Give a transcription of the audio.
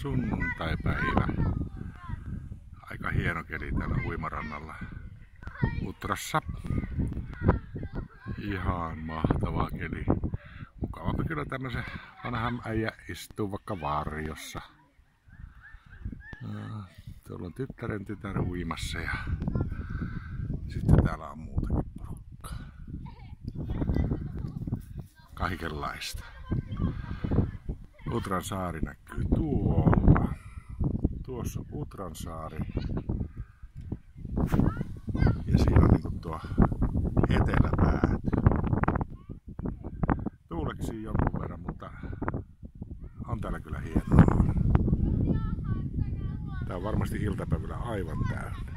Sunnuntaipäivä. Aika hieno keli täällä uimarannalla Utrassa. Ihan mahtava keli. Mukavampi kyllä tämmösen vanhan äijä istuu vaikka varjossa. Tuolla on tyttären tytär uimassa ja sitten täällä on muutakin porukkaa. Kaikenlaista. Utran saari näkyy tuolla. Tuossa on Utran saari. Ja siinä on niinku tuo eteläpääty. Tuuleksii jonkun verran, mutta on täällä kyllä hienoa. Tää on varmasti iltapäivällä aivan täynnä.